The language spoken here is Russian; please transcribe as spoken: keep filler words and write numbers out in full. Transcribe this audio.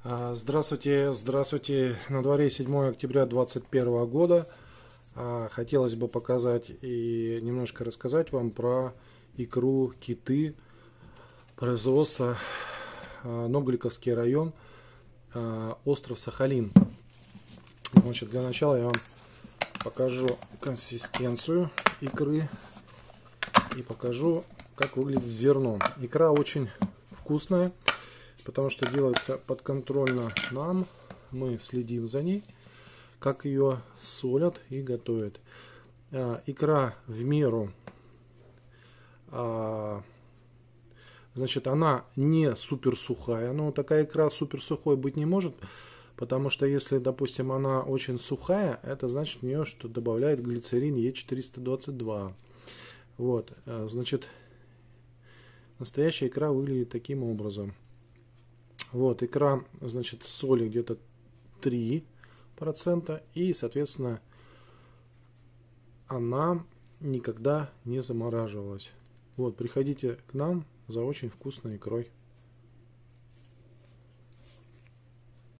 А, Здравствуйте, здравствуйте. На дворе седьмое октября две тысячи двадцать первого года. А, Хотелось бы показать и немножко рассказать вам про икру киты производства а, Ногольковский район, а, остров Сахалин. Значит, для начала я вам покажу консистенцию икры и покажу, как выглядит зерно. Икра очень вкусная, потому что делается подконтрольно нам. Мы следим за ней, как ее солят и готовят. А, икра в меру, а, значит, она не супер сухая. Но такая икра супер сухой быть не может, потому что если, допустим, она очень сухая, это значит в нее, что добавляет глицерин Е четыреста двадцать два. Вот, значит, настоящая икра выглядит таким образом. Вот, икра, значит, соли где-то три процента, и, соответственно, она никогда не замораживалась. Вот, приходите к нам за очень вкусной икрой.